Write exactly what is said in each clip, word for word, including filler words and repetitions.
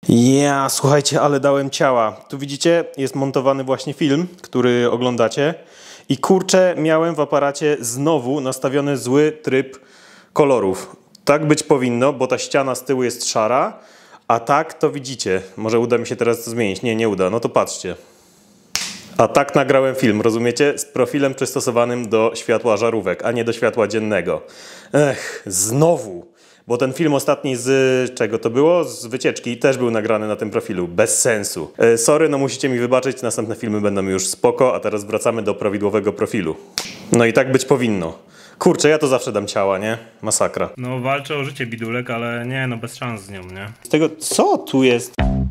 Ja, słuchajcie, ale dałem ciała. Tu widzicie, jest montowany właśnie film, który oglądacie. I kurczę, miałem w aparacie znowu nastawiony zły tryb kolorów. Tak być powinno, bo ta ściana z tyłu jest szara, a tak to widzicie. Może uda mi się teraz to zmienić. Nie, nie uda. No to patrzcie. A tak nagrałem film, rozumiecie? Z profilem przystosowanym do światła żarówek, a nie do światła dziennego. Ech, znowu. Bo ten film ostatni z czego to było? Z wycieczki też był nagrany na tym profilu. Bez sensu. E, sorry, no musicie mi wybaczyć, następne filmy będą już spoko, a teraz wracamy do prawidłowego profilu. No i tak być powinno. Kurczę, ja to zawsze dam ciała, nie? Masakra. No walczę o życie bidulek, ale nie, no bez szans z nią, nie? Z tego, co tu jest?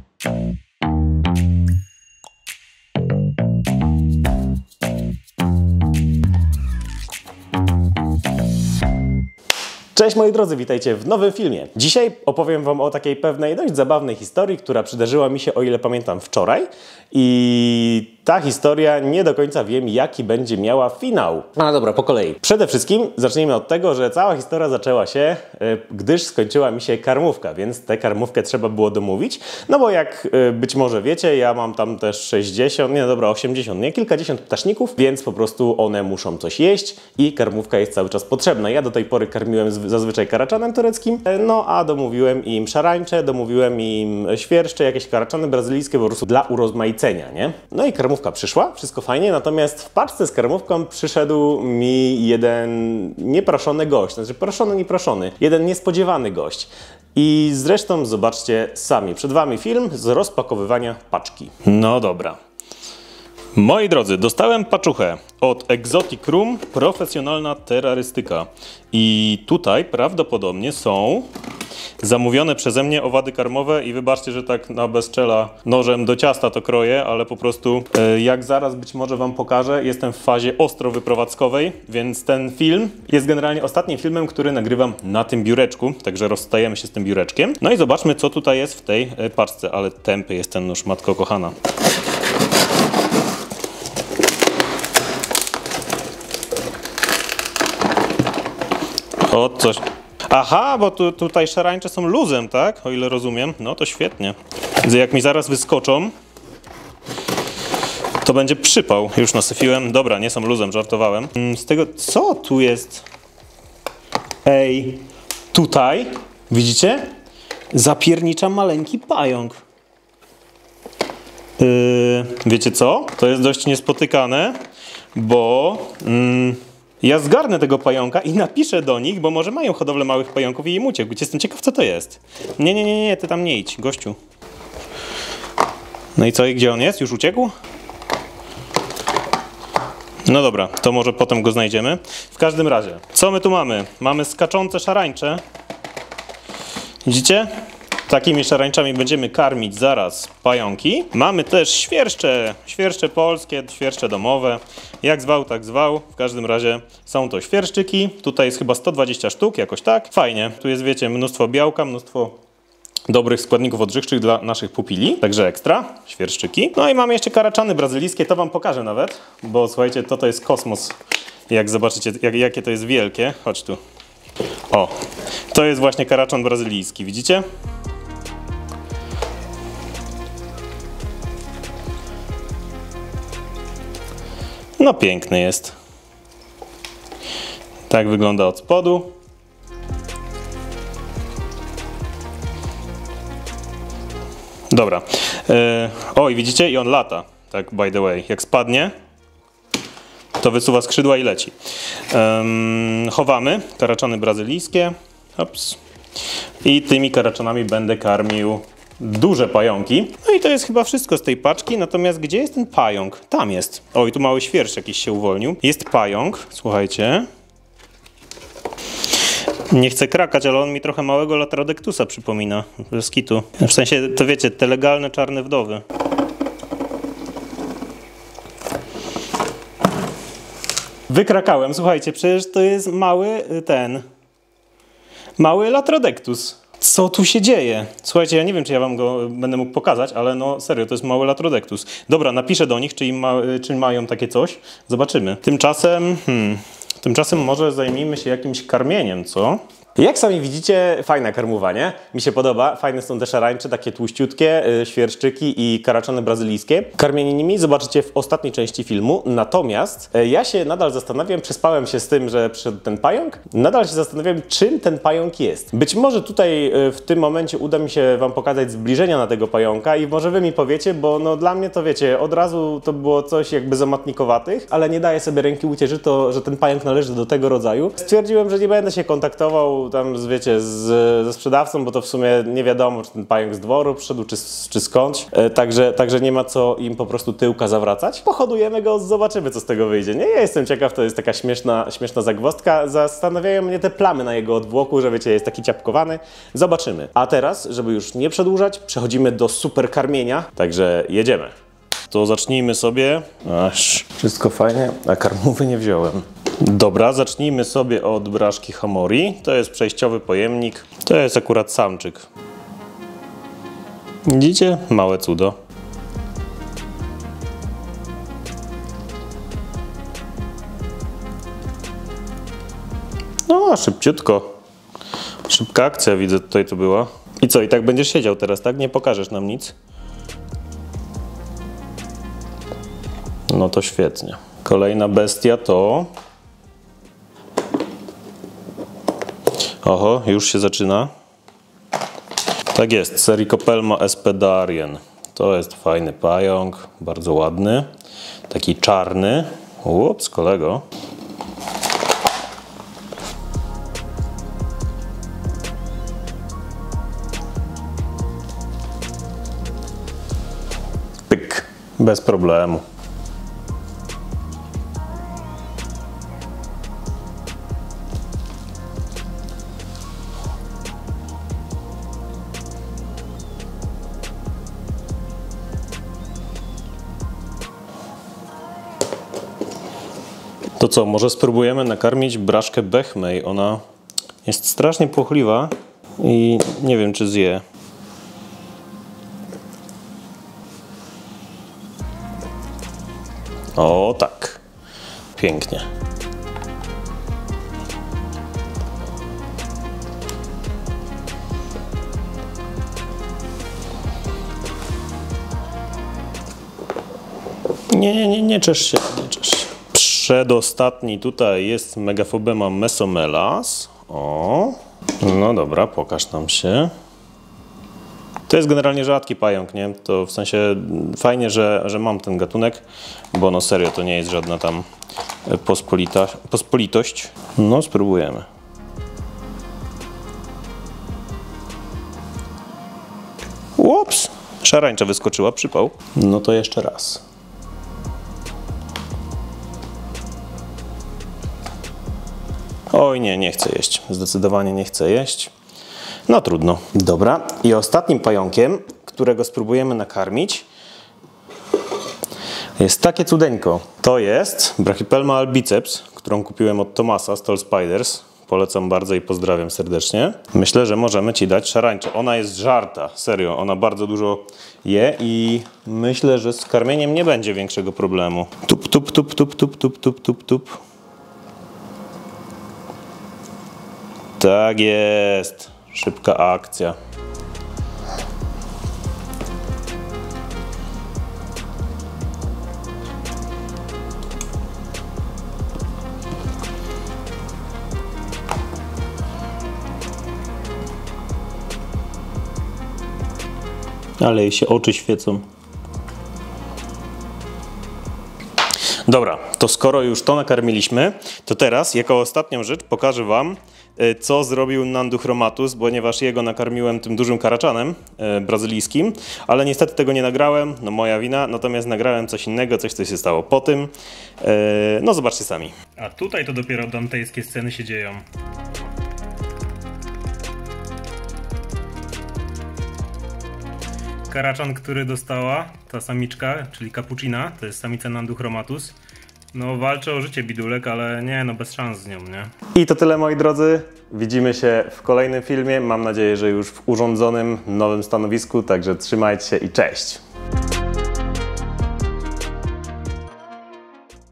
Cześć moi drodzy, witajcie w nowym filmie. Dzisiaj opowiem wam o takiej pewnej dość zabawnej historii, która przydarzyła mi się, o ile pamiętam, wczoraj. I ta historia nie do końca wiem, jaki będzie miała finał. No dobra, po kolei. Przede wszystkim zacznijmy od tego, że cała historia zaczęła się, gdyż skończyła mi się karmówka, więc tę karmówkę trzeba było domówić. No bo jak być może wiecie, ja mam tam też sześćdziesiąt, nie dobra, osiemdziesiąt, nie? Kilkadziesiąt ptaszników, więc po prostu one muszą coś jeść i karmówka jest cały czas potrzebna. Ja do tej pory karmiłem zazwyczaj karaczanem tureckim, no a domówiłem im szarańcze, domówiłem im świerszcze, jakieś karaczany brazylijskie po prostu dla urozmaicenia, nie? No i karmówka przyszła, wszystko fajnie, natomiast w paczce z karmówką przyszedł mi jeden nieproszony gość, znaczy proszony, nieproszony, jeden niespodziewany gość. I zresztą zobaczcie sami, przed wami film z rozpakowywania paczki. No dobra. Moi drodzy, dostałem paczuchę od Exotic Room, profesjonalna terrorystyka. I tutaj prawdopodobnie są zamówione przeze mnie owady karmowe i wybaczcie, że tak na bezczela nożem do ciasta to kroję, ale po prostu jak zaraz być może wam pokażę, jestem w fazie ostro wyprowadzkowej, więc ten film jest generalnie ostatnim filmem, który nagrywam na tym biureczku, także rozstajemy się z tym biureczkiem. No i zobaczmy, co tutaj jest w tej paczce, ale tępy jest ten nóż, matko kochana. O, coś. Aha, bo tu, tutaj szarańcze są luzem, tak? O ile rozumiem. No to świetnie. Widzę, jak mi zaraz wyskoczą, to będzie przypał. Już nasyfiłem. Dobra, nie są luzem, żartowałem. Z tego, co tu jest? Ej, tutaj, widzicie? Zapiernicza maleńki pająk. Yy, wiecie co? To jest dość niespotykane, bo... Yy, Ja zgarnę tego pająka i napiszę do nich, bo może mają hodowlę małych pająków i im uciekł. Jestem ciekaw, co to jest. Nie, nie, nie, nie, ty tam nie idź, gościu. No i co, i gdzie on jest? Już uciekł? No dobra, to może potem go znajdziemy. W każdym razie, co my tu mamy? Mamy skaczące szarańcze. Widzicie? Takimi szarańczami będziemy karmić zaraz pająki. Mamy też świerszcze, świerszcze polskie, świerszcze domowe. Jak zwał, tak zwał. W każdym razie są to świerszczyki. Tutaj jest chyba sto dwadzieścia sztuk, jakoś tak. Fajnie. Tu jest, wiecie, mnóstwo białka, mnóstwo dobrych składników odżywczych dla naszych pupili. Także ekstra, świerszczyki. No i mamy jeszcze karaczany brazylijskie, to wam pokażę nawet. Bo słuchajcie, to to jest kosmos. Jak zobaczycie, jak, jakie to jest wielkie. Chodź tu. O, to jest właśnie karaczan brazylijski, widzicie? No piękny jest. Tak wygląda od spodu. Dobra. Yy, o, i widzicie? I on lata. Tak, by the way. Jak spadnie, to wysuwa skrzydła i leci. Yy, chowamy karaczany brazylijskie. Ops. I tymi karaczanami będę karmił duże pająki. No i to jest chyba wszystko z tej paczki, natomiast gdzie jest ten pająk? Tam jest. O, i tu mały świerszcz jakiś się uwolnił. Jest pająk, słuchajcie. Nie chcę krakać, ale on mi trochę małego Latrodectusa przypomina. Z kitu. W sensie, to wiecie, te legalne czarne wdowy. Wykrakałem, słuchajcie, przecież to jest mały ten... Mały Latrodectus. Co tu się dzieje? Słuchajcie, ja nie wiem, czy ja wam go będę mógł pokazać, ale no serio, to jest mały Latrodectus. Dobra, napiszę do nich, czy, im ma, czy mają takie coś. Zobaczymy. Tymczasem, hmm, tymczasem może zajmijmy się jakimś karmieniem, co? Jak sami widzicie, fajna karmowa, nie? Mi się podoba. Fajne są te szarańcze, takie tłuściutkie, yy, świerszczyki i karaczany brazylijskie. Karmienie nimi zobaczycie w ostatniej części filmu. Natomiast yy, ja się nadal zastanawiam, przespałem się z tym, że przyszedł ten pająk. Nadal się zastanawiam, czym ten pająk jest. Być może tutaj yy, w tym momencie uda mi się wam pokazać zbliżenia na tego pająka i może wy mi powiecie, bo no dla mnie to wiecie, od razu to było coś jakby zamatnikowatych, ale nie daję sobie ręki uciec, że, to, że ten pająk należy do tego rodzaju. Stwierdziłem, że nie będę się kontaktował tam z, wiecie, z, ze sprzedawcą, bo to w sumie nie wiadomo, czy ten pająk z dworu przyszedł, czy, czy skądś. E, także, także nie ma co im po prostu tyłka zawracać. Pohodujemy go, zobaczymy, co z tego wyjdzie. Nie, ja jestem ciekaw, to jest taka śmieszna, śmieszna zagwozdka. Zastanawiają mnie te plamy na jego odwłoku, że wiecie, jest taki ciapkowany. Zobaczymy. A teraz, żeby już nie przedłużać, przechodzimy do super karmienia, także jedziemy. To zacznijmy sobie. Aż wszystko fajnie, a karmówy nie wziąłem. Dobra, zacznijmy sobie od braszki Hamori. To jest przejściowy pojemnik. To jest akurat samczyk. Widzicie? Małe cudo. No, szybciutko. Szybka akcja, widzę, tutaj to była. I co, i tak będziesz siedział teraz, tak? Nie pokażesz nam nic? No to świetnie. Kolejna bestia to... Oho, już się zaczyna. Tak jest, Sericopelma espedarien. To jest fajny pająk, bardzo ładny. Taki czarny. Ups, kolego. Pyk, bez problemu. To co, może spróbujemy nakarmić braszkę Bechmej. Ona jest strasznie płochliwa i nie wiem, czy zje. O tak, pięknie. Nie, nie, nie, nie czesz się, nie czesz się. Przedostatni tutaj jest Megaphobema mesomelas. O, no dobra, pokaż nam się. To jest generalnie rzadki pająk, nie? To w sensie fajnie, że, że mam ten gatunek, bo no serio, to nie jest żadna tam pospolita, pospolitość. No, spróbujemy. Ups, szarańcza wyskoczyła, przypał. No to jeszcze raz. Oj nie, nie chcę jeść. Zdecydowanie nie chcę jeść. No trudno. Dobra. I ostatnim pająkiem, którego spróbujemy nakarmić, jest takie cudeńko. To jest Brachypelma albiceps, którą kupiłem od Tomasa z Tall Spiders. Polecam bardzo i pozdrawiam serdecznie. Myślę, że możemy ci dać szarańczę. Ona jest żarta, serio. Ona bardzo dużo je i myślę, że z karmieniem nie będzie większego problemu. Tup, tup, tup, tup, tup, tup, tup, tup, tup. Tak jest. Szybka akcja. Ale jej się oczy świecą. Dobra, to skoro już to nakarmiliśmy, to teraz jako ostatnią rzecz pokażę wam, co zrobił Nanduchromatus, ponieważ jego nakarmiłem tym dużym karaczanem e, brazylijskim, ale niestety tego nie nagrałem, no moja wina, natomiast nagrałem coś innego, coś co się stało po tym. E, no zobaczcie sami. A tutaj to dopiero dantejskie sceny się dzieją. Karaczan, który dostała ta samiczka, czyli Cappuccina, to jest samica Nanduchromatus. No walczy o życie bidulek, ale nie, no bez szans z nią, nie? I to tyle, moi drodzy. Widzimy się w kolejnym filmie. Mam nadzieję, że już w urządzonym nowym stanowisku, także trzymajcie się i cześć!